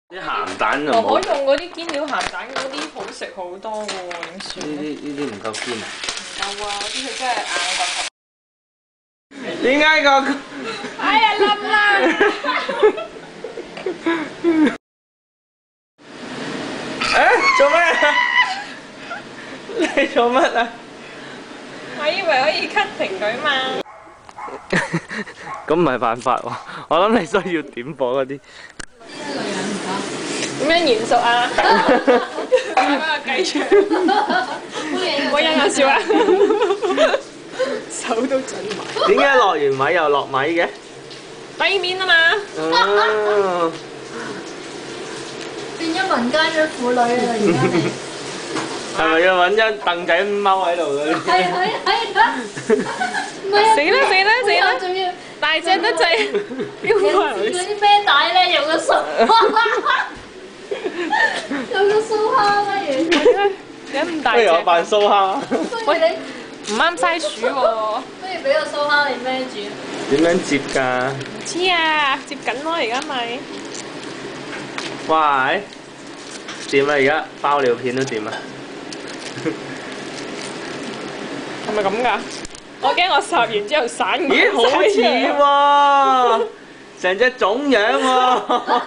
啲鹹蛋就婆婆冇。 用嗰啲堅料鹹蛋嗰啲好食好多喎，點算咧？ 呢啲唔夠堅啊！ 唔夠啊！嗰啲佢真係硬骨骨。 點解個？ 哎呀冧啦！ 誒做咩啊？你做乜啊？ 我以為可以 cutting 佢嘛。 咁唔係辦法喎，我諗你需要點火嗰啲。 點樣延續啊？擺翻個雞腸，唔好忍我笑啊！手都震埋。 點解落完米又落米嘅？ 底面啊嘛。 哦， 變咗民間嘅婦女啦，而家你。 係咪要揾張凳仔踎喺度嗰啲？ 係啊！唔係啊！ 死啦死啦死啦！ 仲要大隻得滯，飆嗰翻嚟。 啲孭帶咧，有個鬚，有個鬚蝦不如。 點解咁大隻？ 不如我扮蘇蝦。 不如你， 唔啱嘥鼠喎。 不如俾個鬚蝦你孭住。 點樣接㗎？ 唔知啊，接緊咯，而家咪。 喂，掂啊！而家包尿片都掂啊！ 係咪咁㗎？我驚我烚完之後散唔咦，好似喎，成隻腫樣喎。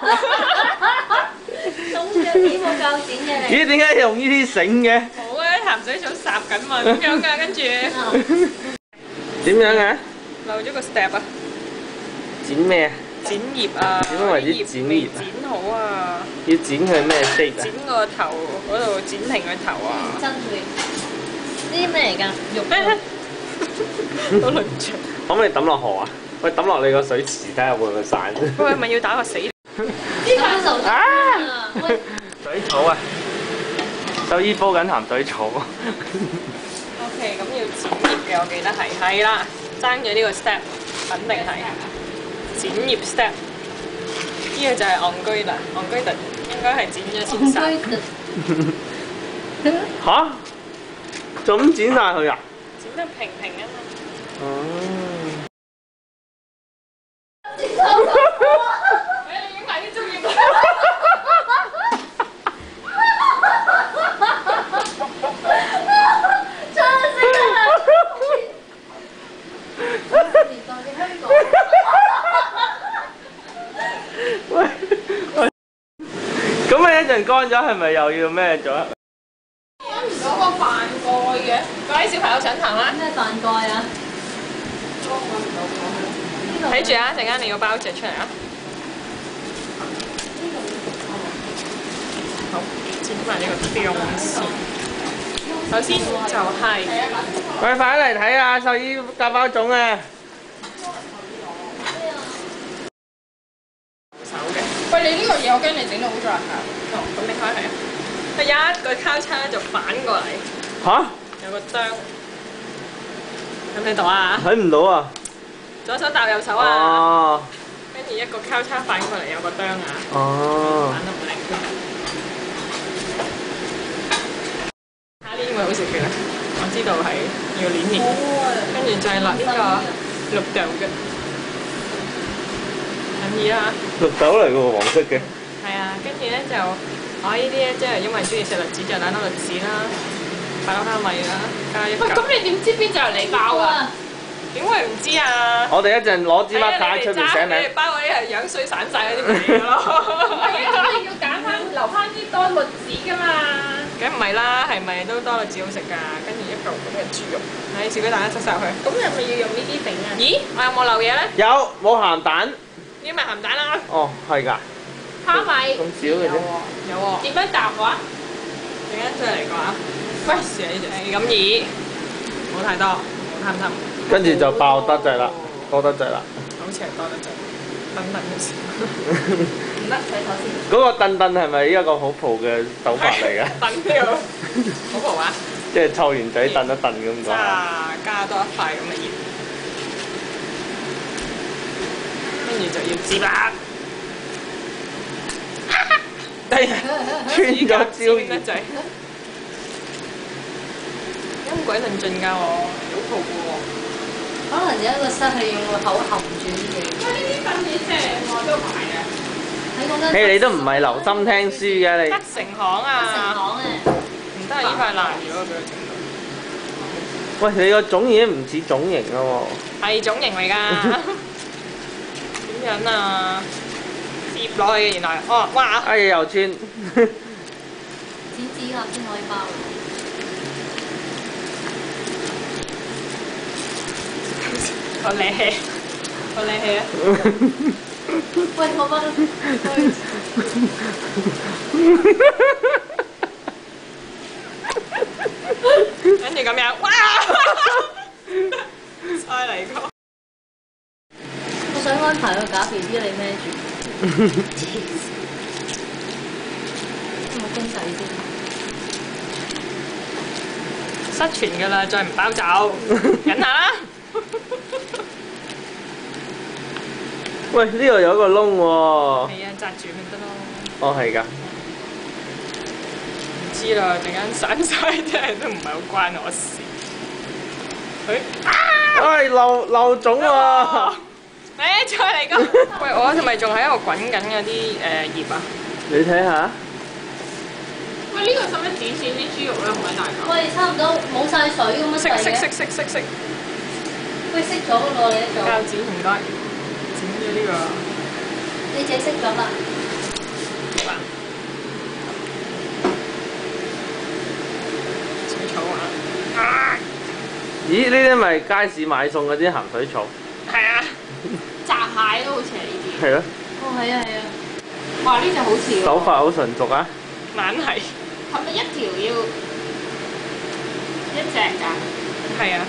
咁嘅點冇夠剪嘅你？ 咦，點解用呢啲繩嘅？ 好啊，鹹水草烚緊嘛，點樣㗎？跟住點樣啊？ 漏咗個 step 啊， 剪咩啊？ 剪葉啊， 點樣為之剪葉啊未剪好啊， 要剪佢咩色啊？ 剪個頭嗰度剪平個頭啊， 真會。呢啲咩嚟㗎？肉咩？都輪住。 可唔可以抌落河啊？喂，抌落你個水池睇下會唔會散？ 喂，咪要打個死？ 呢個就啊！喂， 水草啊！獸醫煲緊鹹水草。 OK，咁要剪葉嘅，我記得係啦，爭咗呢個 step，肯定係剪葉 step。呢個就係戇居啦，戇居特應該係剪咗先生。 吓？就咁剪晒佢啊？ 剪得平平啊嘛。 哦。 你影埋啲竹葉。 真係識啦！年代嘅香港。 喂，咁你一陣乾咗係咪又要咩咗？ 揾唔到個飯蓋嘅，各位小朋友上堂啦， 咩飯蓋啊？ 睇住啊！陣間你要包隻出嚟啊！好，剪埋呢個吊線。首先就係喂，快嚟睇下獸醫夾包粽啊！ 手嘅。喂，你呢個嘢我驚你整到好雜下。哦，咁你開係啊。佢有一個交叉就反過嚟， 吓？ 有個釘。睇唔睇到啊？ 睇唔到啊！ 左手搭右手啊！ 哦。 跟住一個交叉反過嚟有個釘啊！ 哦。 反得唔靈。呢啲咪好食嘅咧，我知道係要攣麵，跟住再落呢個綠豆嘅，緊要啦。 綠豆嚟嘅喎，黃色嘅。 係啊，跟住咧就我呢啲咧，即係因為中意食栗子，就攬多栗子啦，擺多蝦米啦，加一嚿。喂，咁你點知邊就係你包啊？點會唔知啊？ 我哋一陣攞支筆卡出邊寫名。 你哋包嗰啲係樣衰散晒嗰啲嚟嘅咯。係啊，咁你要揀翻留翻啲多栗子㗎嘛。梗唔係啦，係咪都多栗子好食㗎？跟住一嚿咁嘅豬肉，係小雞蛋塞晒入去。咁係咪要用呢啲頂啊？咦，我有冇漏嘢咧？ 有冇鹹蛋？ 呢咪鹹蛋啦。 哦，係㗎。 蝦米。 咁少嘅啫。 有喎。點樣搭話？陣間再嚟個啊！喂，試下呢隻係咁易，唔好太多，貪唔貪？ 跟住就爆得滯啦，多得滯啦。 好似係多得滯，等等先。唔得，洗手先。 嗰個燉燉係咪一個好蒲嘅手法嚟嘅？ 燉呢個好蒲啊！ 即係湊完仔燉一燉咁講。 加多一塊咁嘅鹽，跟住就要接啦。係穿咗椒得滯，陰鬼論盡㗎喎，好蒲喎。 可能有一個室係用個口含住啲嘢。 喂，呢啲燉嘢真係我都買嘅。 係你都唔係留心聽書嘅你。 德成行啊！ 成行嘅。 唔得啊！呢塊爛咗俾佢整喂，你個種已經唔似種型啦喎。 到。係種型嚟㗎。點樣啊？接落去嘅原來，哦，哇！ 哎呀，又穿。 剪紙盒先可以包。 好靚氣，好靚氣啊！ 喂，我覺得。 跟住咁樣，哇！再嚟個。 我想安排個假 BB 你孭住。我公仔先。 失傳㗎啦，再唔包走，忍下啦。 喂，呢度有個窿喎。 係啊，紮住咪得咯。 哦，係㗎。 唔知啦，突然間散晒，真係都唔係好關我事。 喂，漏種喎。 誒，再嚟個。喂，我係咪仲喺度滾緊嗰啲葉啊？ 你睇下。 喂，呢個使乜剪線啲豬肉咧？唔係大嚿。 喂，差唔多冇晒水咁樣熄。 喂，熄咗嗰個你做。 膠剪唔該。剪咗呢個。 你自己熄咗啦。 水草啊！ 咦？呢啲咪街市買餸嗰啲鹹水草？ 係啊。炸蟹都好似係呢啲。 係咯。 哦，係啊，係啊。 哇！呢隻好似喎。 手法好純熟啊！ 懶係。係咪一條要一隻㗎？係啊。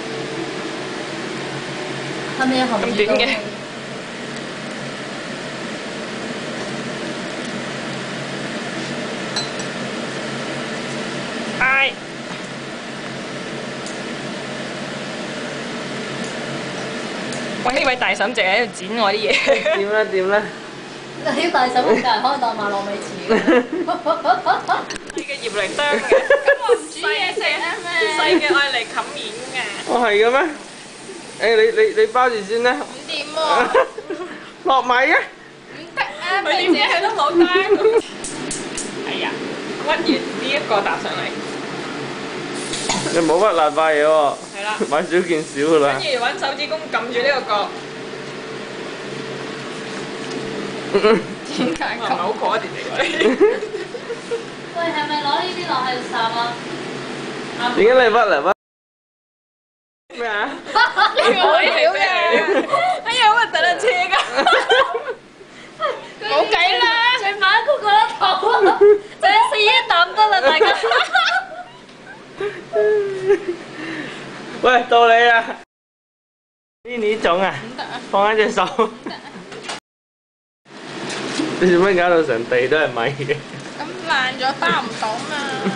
係咪有含咁短嘅？唉！喂，呢位大嬸淨係喺度剪我啲嘢。 點咧？點咧？ 啲大嬸隔離可以當馬糯米糍嘅。 呢個葉嚟啄嘅。咁我唔煮嘢食啊咩？細嘅愛嚟冚面㗎。 哦，係嘅咩？誒，你包住先啦。 唔掂喎。 落米啊！ 唔得啊！佢點知佢都冇單。係啊，屈完呢一個搭上嚟。 你冇屈爛塊嘢喎。 係啦。 買少見少㗎啦。 跟住揾手指公撳住呢個角。點解咁？唔係好過一段嚟喎。 喂，係咪攞呢啲落去烚啊？ 點解你屈嚟屈？咩啊？ 呢個好少嘅。哎呀，好核突啊！車㗎。冇計啦。 最晚嗰個咧頭，就試一啖得啦，大家。 喂，到你啦！呢種啊，放喺隻手。你做咩搞到成地都係米嘅？ 咁爛咗包唔到嘛。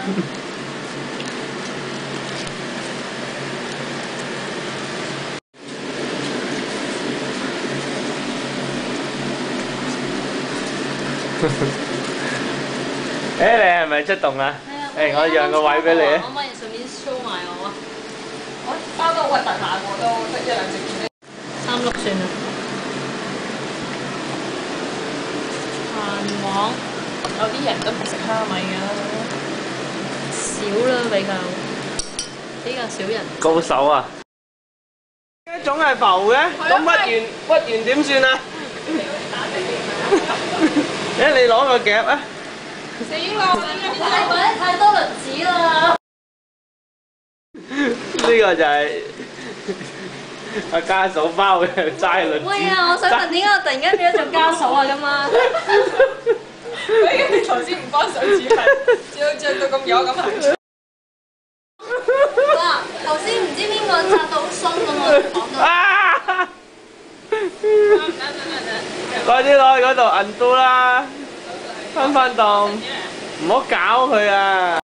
誒，你係咪出動啊？誒，我讓個位俾你啊！ 可唔可以順便 show 埋我啊？ 我包到核突下，我都得一兩隻見。 3碌算啦。飯黃， 有啲人都唔食蝦米㗎。 少啦，比較少人。 高手啊！呢種係浮嘅，咁屈完點算啊？你攞個夾啊！ 死咯！ 你擺得太多輪子啦！ 呢個就係阿家嫂包嘅齋輪子。 喂啊！我想問點解我突然間變咗做家嫂啊？今晚。 佢頭先唔幫手煮係，只要着到咁油咁行出。 哇！頭先唔知邊個紮到好鬆咁我講到。 啊！快啲攞去嗰度銀都啦，翻檔，唔好搞佢啊！